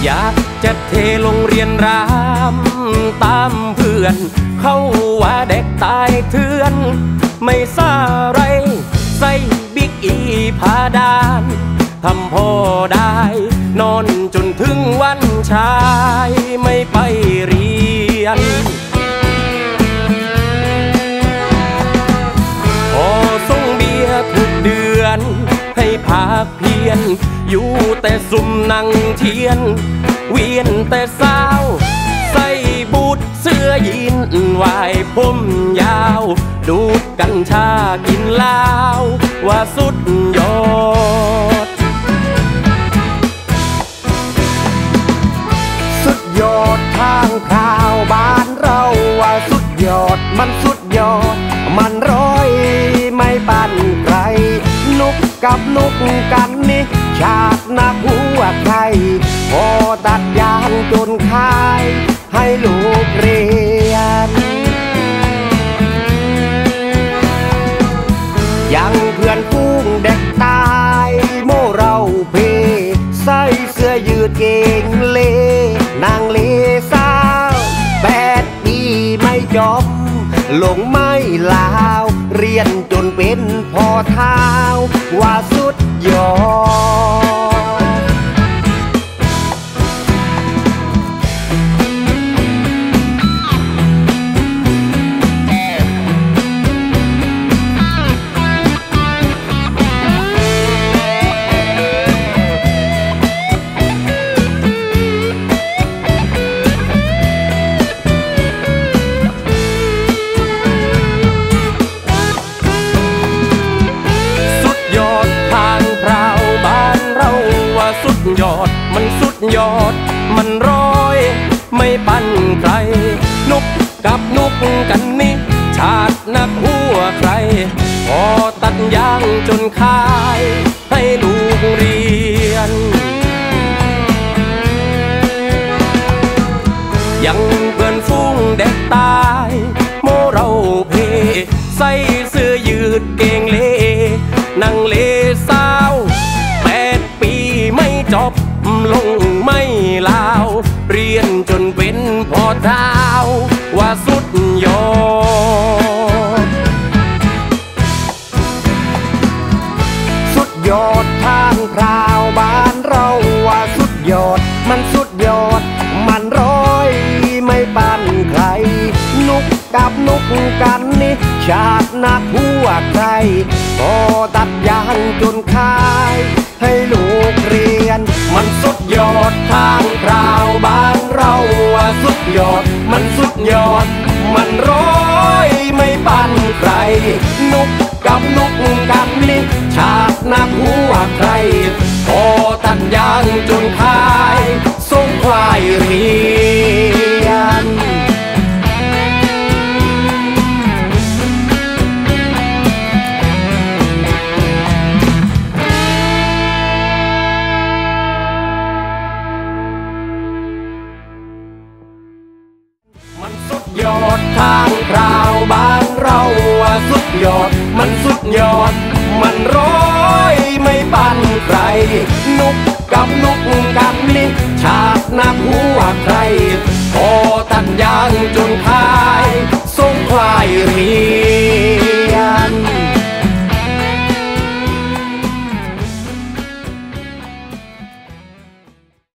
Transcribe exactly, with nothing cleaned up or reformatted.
อยากจะเทลงเรียนรามตามเพื่อนเขาว่าเด็กตายเถื่อนไม่ซาไรใส่บิ๊กอีผาดานทำพอได้นอนจนถึงวันชายไม่ไปเรียนพอส่งเบียร์ทุกเดือนให้ภาคเพียนอยู่แต่ซุ่มนั่งเทียนเวียนแต่สาวใส่บูทเสื้อยีนวายผมยาวดูดกัญชากินเหล้าว่าสุดยอดสุดยอดทางข่าวบ้านเราว่าสุดยอดมันสุดยอดมันร้อยไม่ปั่นใครนุกกับนุกกันนี่ชาตินักหัวใครพอตัดยางจนคายให้ลูกเรียนยังเพื่อนฟูงเด็กตายโมเราเพใส่เสื้อยืดเก่งเล่นางเลสาวแปดปีไม่จบลงไม่ลาวเรียนจนเป็นพ่อเท้าว่าสุดยอดยอดมันสุดยอดมันร้อยไม่ปั่นใครนุกกับนุกกันนี่ชาตินักหัวใครพอตัดยางจนคายให้ลูกเรียนยังเพื่อนฟูงเด็กตายโมเราเพใส่เสื้อยืดเก่งเล่นั่งเลสาวแปดปีไม่จบลงไม่ลาวเรียนจนเป็นพ่อเท้าว่าสุดยอดสุดยอดทางคราวบ้านเราว่าสุดยอดมันสุดยอดมันร้อยไม่ปั่นใครนุกกับนุกกันนี่ชาตินักหัวใครพอตัดยางจนคายให้ลูกเรียนมันสุดยอดทางคราวบ้านเราว่าสุดยอดมันสุดยอดมันร้อยไม่ปั่นใครนุกกับนุกกันนี่ชาตินักหัวใครพอตัดยางจนคายส่งควายเรียนมันสุดยอดทางคราวบ้านเราว่าสุดยอดมันสุดยอดมันร้อยไม่ปั่นใครนุกกับนุกกันนี่ชาตินักหัวใครพอตัดยาง